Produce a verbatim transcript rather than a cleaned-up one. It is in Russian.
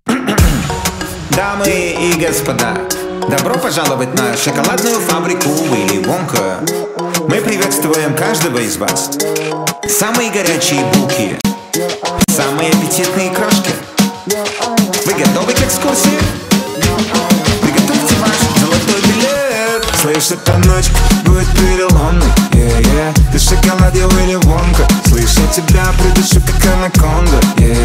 Дамы и господа, добро пожаловать на шоколадную фабрику Уилли Вонка. Мы приветствуем каждого из вас. Самые горячие булки, самые аппетитные крошки. Вы готовы к экскурсии? Приготовьте ваш золотой билет. Слышь, эта ночь будет переломной, yeah, yeah. Ты шоколад, я Уилли Вонка. Слышь, я тебя придушу, как анаконда, yeah,